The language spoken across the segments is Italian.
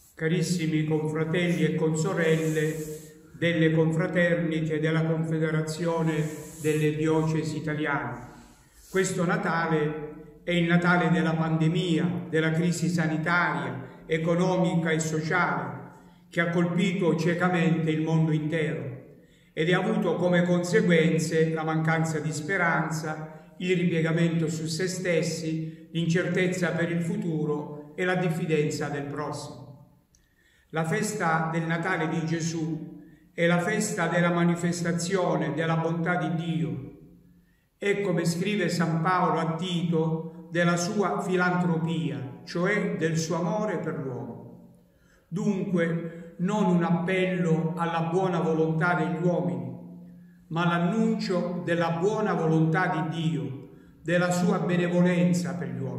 Carissimi confratelli e consorelle delle confraternite della Confederazione delle Diocesi Italiane, questo Natale è il Natale della pandemia, della crisi sanitaria, economica e sociale che ha colpito ciecamente il mondo intero ed ha avuto come conseguenze la mancanza di speranza, il ripiegamento su se stessi, l'incertezza per il futuro e la diffidenza del prossimo. La festa del Natale di Gesù è la festa della manifestazione della bontà di Dio e, come scrive San Paolo a Tito, della sua filantropia, cioè del suo amore per l'uomo. Dunque, non un appello alla buona volontà degli uomini, ma l'annuncio della buona volontà di Dio, della sua benevolenza per gli uomini.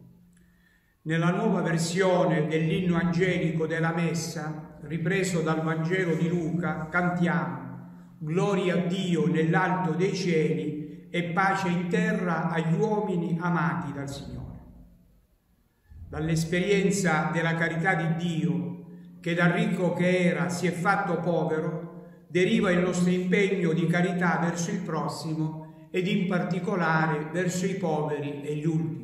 Nella nuova versione dell'inno angelico della Messa, ripreso dal Vangelo di Luca, cantiamo «Gloria a Dio nell'alto dei cieli e pace in terra agli uomini amati dal Signore». Dall'esperienza della carità di Dio, che da ricco che era si è fatto povero, deriva il nostro impegno di carità verso il prossimo ed in particolare verso i poveri e gli ultimi.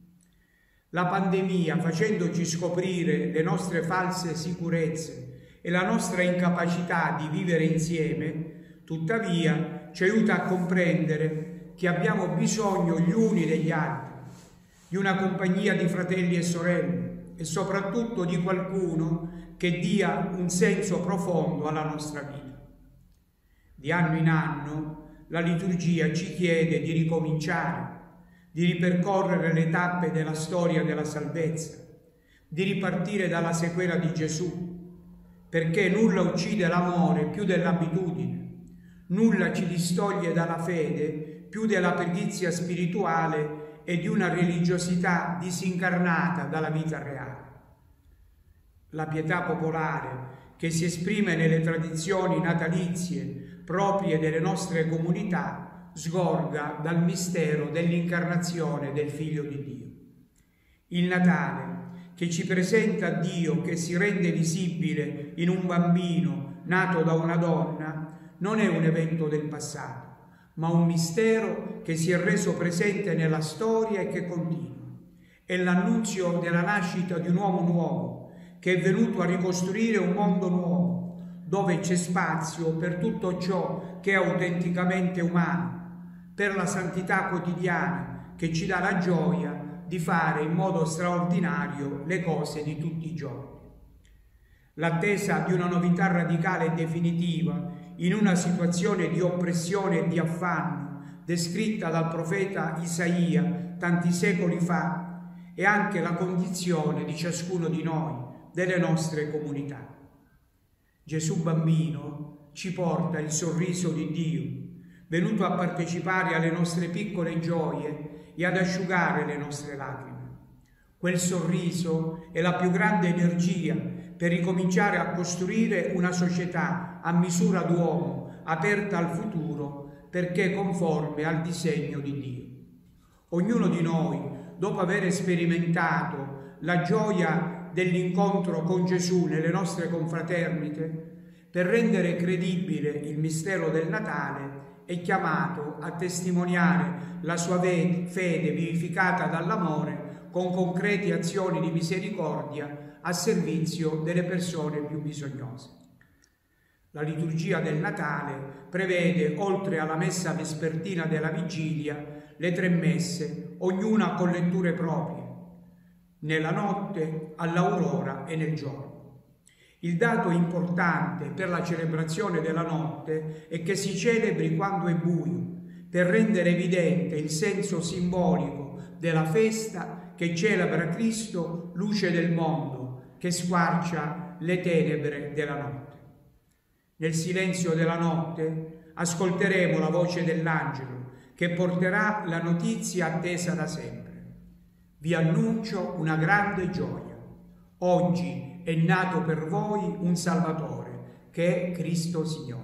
La pandemia, facendoci scoprire le nostre false sicurezze e la nostra incapacità di vivere insieme, tuttavia ci aiuta a comprendere che abbiamo bisogno gli uni degli altri, di una compagnia di fratelli e sorelle e soprattutto di qualcuno che dia un senso profondo alla nostra vita. Di anno in anno la liturgia ci chiede di ricominciare, di ripercorrere le tappe della storia della salvezza, di ripartire dalla sequela di Gesù, perché nulla uccide l'amore più dell'abitudine, nulla ci distoglie dalla fede più della perizia spirituale e di una religiosità disincarnata dalla vita reale. La pietà popolare, che si esprime nelle tradizioni natalizie proprie delle nostre comunità, sgorga dal mistero dell'incarnazione del Figlio di Dio. Il Natale, che ci presenta Dio che si rende visibile in un bambino nato da una donna, non è un evento del passato, ma un mistero che si è reso presente nella storia e che continua. È l'annunzio della nascita di un uomo nuovo, che è venuto a ricostruire un mondo nuovo, dove c'è spazio per tutto ciò che è autenticamente umano, per la santità quotidiana che ci dà la gioia di fare in modo straordinario le cose di tutti i giorni. L'attesa di una novità radicale e definitiva in una situazione di oppressione e di affanno descritta dal profeta Isaia tanti secoli fa è anche la condizione di ciascuno di noi, delle nostre comunità. Gesù bambino ci porta il sorriso di Dio, venuto a partecipare alle nostre piccole gioie e ad asciugare le nostre lacrime. Quel sorriso è la più grande energia per ricominciare a costruire una società a misura d'uomo, aperta al futuro, perché conforme al disegno di Dio. Ognuno di noi, dopo aver sperimentato la gioia dell'incontro con Gesù nelle nostre confraternite, per rendere credibile il mistero del Natale, è chiamato a testimoniare la sua fede vivificata dall'amore con concrete azioni di misericordia a servizio delle persone più bisognose. La liturgia del Natale prevede, oltre alla messa vespertina della vigilia, le 3 messe, ognuna con letture proprie, nella notte, all'aurora e nel giorno. Il dato importante per la celebrazione della notte è che si celebri quando è buio, per rendere evidente il senso simbolico della festa che celebra Cristo, luce del mondo, che squarcia le tenebre della notte. Nel silenzio della notte ascolteremo la voce dell'angelo che porterà la notizia attesa da sempre. Vi annuncio una grande gioia. Oggi è nato per voi un Salvatore, che è Cristo Signore.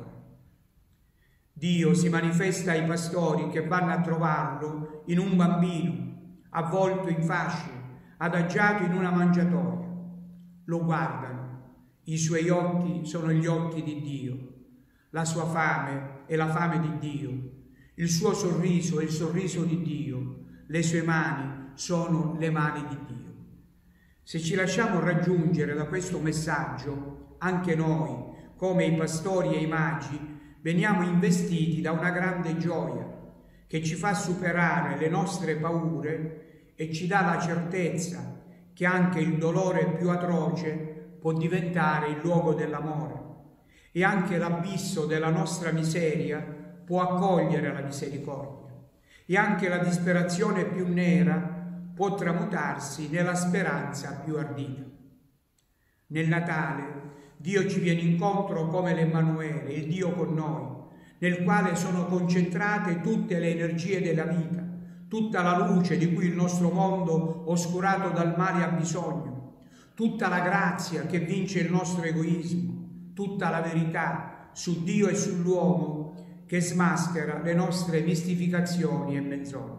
Dio si manifesta ai pastori che vanno a trovarlo in un bambino, avvolto in fasce, adagiato in una mangiatoia. lo guardano. I suoi occhi sono gli occhi di Dio, la sua fame è la fame di Dio, il suo sorriso è il sorriso di Dio, le sue mani sono le mani di Dio. Se ci lasciamo raggiungere da questo messaggio, anche noi, come i pastori e i magi, veniamo investiti da una grande gioia che ci fa superare le nostre paure e ci dà la certezza che anche il dolore più atroce può diventare il luogo dell'amore e anche l'abisso della nostra miseria può accogliere la misericordia e anche la disperazione più nera può tramutarsi nella speranza più ardita. Nel Natale Dio ci viene incontro come l'Emmanuele, il Dio con noi, nel quale sono concentrate tutte le energie della vita, tutta la luce di cui il nostro mondo oscurato dal male ha bisogno, tutta la grazia che vince il nostro egoismo, tutta la verità su Dio e sull'uomo che smaschera le nostre mistificazioni e menzogne.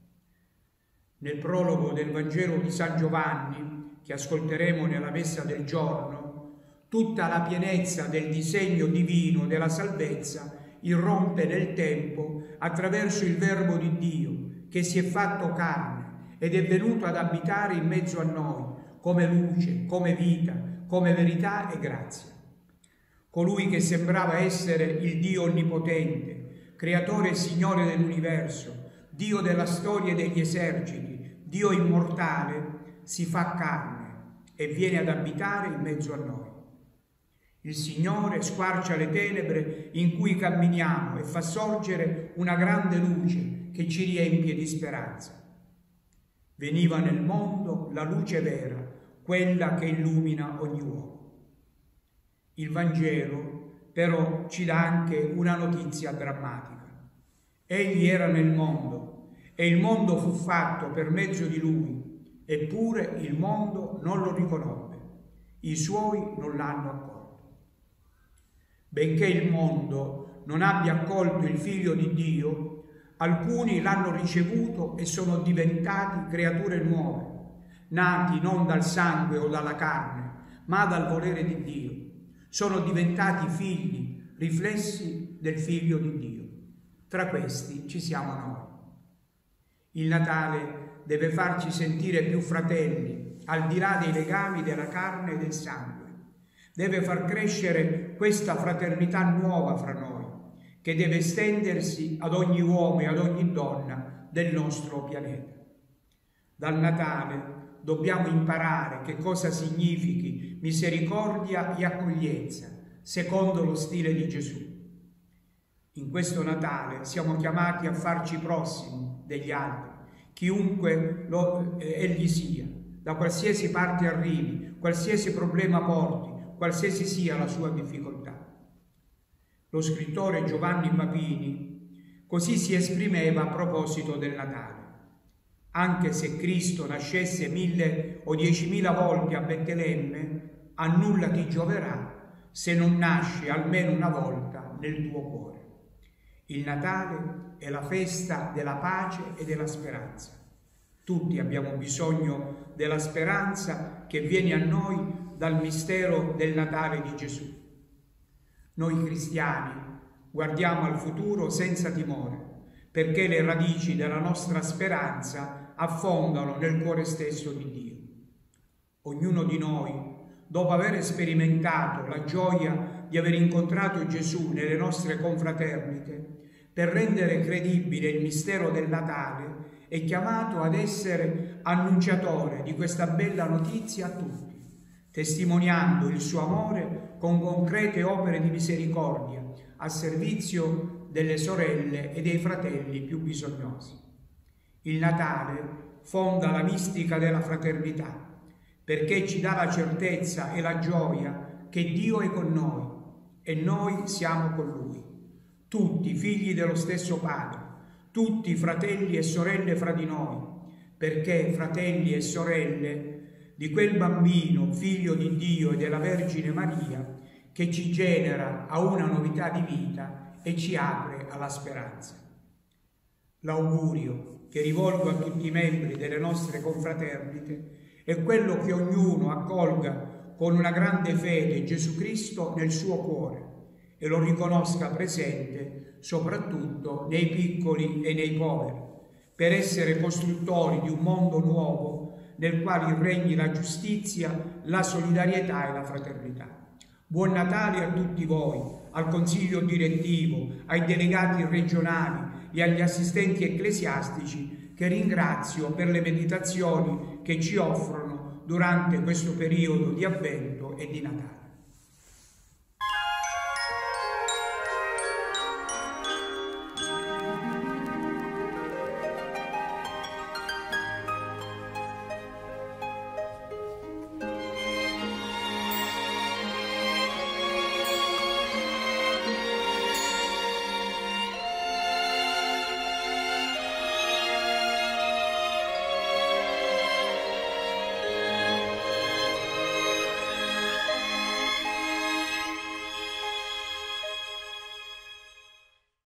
Nel prologo del Vangelo di San Giovanni, che ascolteremo nella messa del giorno, tutta la pienezza del disegno divino della salvezza irrompe nel tempo attraverso il Verbo di Dio, che si è fatto carne ed è venuto ad abitare in mezzo a noi, come luce, come vita, come verità e grazia. Colui che sembrava essere il Dio onnipotente, creatore e Signore dell'universo, Dio della storia e degli eserciti, Dio immortale, si fa carne e viene ad abitare in mezzo a noi. Il Signore squarcia le tenebre in cui camminiamo e fa sorgere una grande luce che ci riempie di speranza. Veniva nel mondo la luce vera, quella che illumina ogni uomo. Il Vangelo però ci dà anche una notizia drammatica. Egli era nel mondo e il mondo fu fatto per mezzo di lui, eppure il mondo non lo riconobbe, i suoi non l'hanno accolto. Benché il mondo non abbia accolto il Figlio di Dio, alcuni l'hanno ricevuto e sono diventati creature nuove, nati non dal sangue o dalla carne, ma dal volere di Dio. Sono diventati figli, riflessi del Figlio di Dio. Tra questi ci siamo noi. Il Natale deve farci sentire più fratelli, al di là dei legami della carne e del sangue. Deve far crescere questa fraternità nuova fra noi, che deve estendersi ad ogni uomo e ad ogni donna del nostro pianeta. Dal Natale dobbiamo imparare che cosa significhi misericordia e accoglienza, secondo lo stile di Gesù. In questo Natale siamo chiamati a farci prossimi degli altri, chiunque egli sia, da qualsiasi parte arrivi, qualsiasi problema porti, qualsiasi sia la sua difficoltà. Lo scrittore Giovanni Papini così si esprimeva a proposito del Natale. Anche se Cristo nascesse 1000 o 10.000 volte a Betlemme, a nulla ti gioverà se non nasce almeno una volta nel tuo cuore. Il Natale è la festa della pace e della speranza. Tutti abbiamo bisogno della speranza che viene a noi dal mistero del Natale di Gesù. Noi cristiani guardiamo al futuro senza timore, perché le radici della nostra speranza affondano nel cuore stesso di Dio. Ognuno di noi, dopo aver sperimentato la gioia di aver incontrato Gesù nelle nostre confraternite, per rendere credibile il mistero del Natale, è chiamato ad essere annunciatore di questa bella notizia a tutti, testimoniando il suo amore con concrete opere di misericordia a servizio delle sorelle e dei fratelli più bisognosi. Il Natale fonda la mistica della fraternità, perché ci dà la certezza e la gioia che Dio è con noi e noi siamo con Lui, tutti figli dello stesso Padre, tutti fratelli e sorelle fra di noi, perché fratelli e sorelle di quel bambino, figlio di Dio e della Vergine Maria, che ci genera a una novità di vita e ci apre alla speranza. L'augurio che rivolgo a tutti i membri delle nostre confraternite è quello che ognuno accolga con una grande fede Gesù Cristo nel suo cuore e lo riconosca presente soprattutto nei piccoli e nei poveri, per essere costruttori di un mondo nuovo nel quale regni la giustizia, la solidarietà e la fraternità. Buon Natale a tutti voi, al Consiglio direttivo, ai delegati regionali e agli assistenti ecclesiastici che ringrazio per le meditazioni che ci offrono durante questo periodo di Avvento e di Natale.